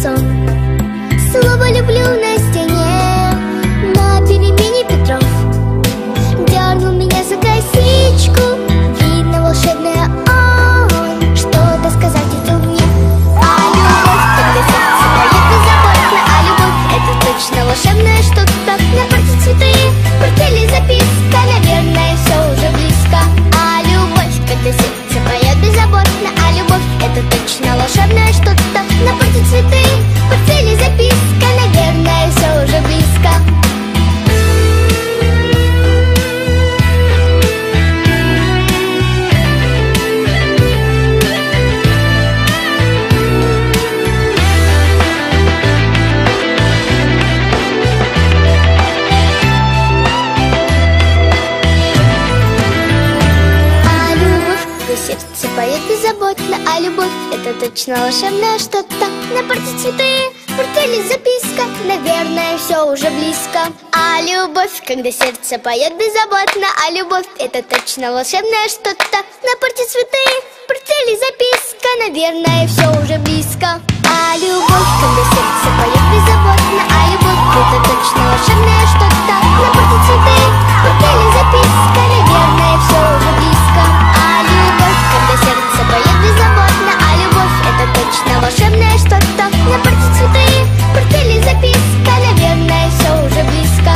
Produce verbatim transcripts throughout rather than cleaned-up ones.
сон. Слово люблю на стене, на перемене Петров. Дернул меня за косичку, видно волшебное он. Что-то сказать хотел мне. А любовь, когда сердце поет беззаботно, а любовь — это точно волшебное что-то. На парте цветы, в портфеле записка, наверное, все уже близко. А любовь, когда сердце поет беззаботно, а любовь — это точно волшебное что-то. На парте цветы, в портфеле записка, наверное, все уже близко. Сердце поет беззаботно, а любовь — это точно волшебное что-то. На парте цветы, в портфеле записка, наверное, все уже близко. А любовь, когда сердце поет беззаботно, а любовь — это точно волшебное что-то. На парте цветы, в портфеле записка, наверное, все уже близко. А любовь, когда сердце поет беззаботно, а любовь — это точно волшебное что-то. На парте цветы, в портфеле записка, наверное, все уже близко. А любовь, когда сердце поет беззаботно, а любовь — это точно волшебное что-то. На парте цветы, в портфеле записка, наверное, все уже близко.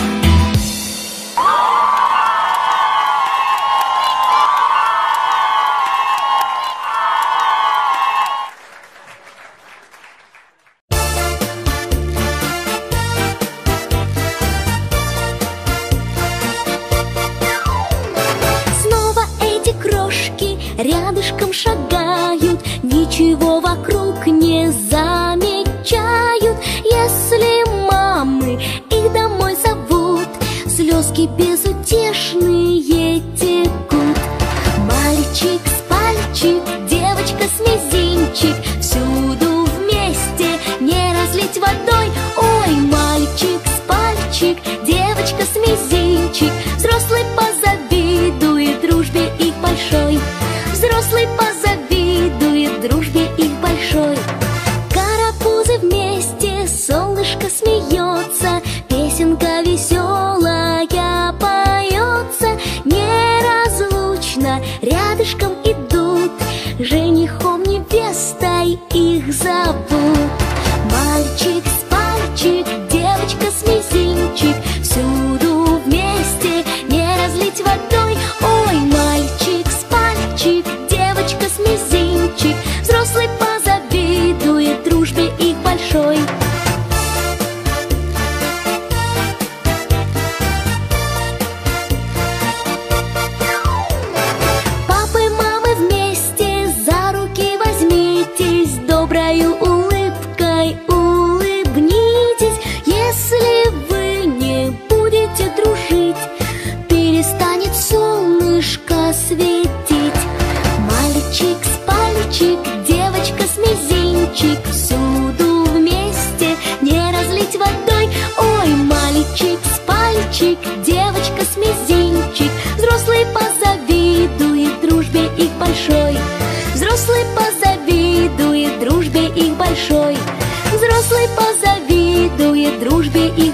Рядышком шагают, ничего вокруг не замечают. Если мамы их домой зовут, слезки безутешные текут. Мальчик с пальчик, девочка с мизинчик, всюду вместе не разлить водой. Ой, мальчик с пальчик, девочка с мизинчик, взрослый позавидует дружбе их большой. Взрослый позавидует дружбе их большой. Карапузы вместе, солнышко смеется, песенка веселая поется. Неразлучно рядышком идут, женихом невестой их зовут. Мальчик с пальчик, девочка с мизинчик, всюду вместе не разлить водой. Ой, мальчик с пальчик, девочка с мизинчик, взрослый позавидует дружбе их большой. Папы, мамы вместе за руки возьмитесь, доброю улыбкой улыбнитесь. Если вы не будете дружить, перестанет солнышко светить. Мальчик с пальчик, девочка с мизинчик, всюду вместе не разлить водой. Ой, мальчик с пальчик, девочка с мизинчик, взрослый позавидует дружбе их большой. Взрослый позавидует дружбе их большой. Взрослый позавидует дружбе их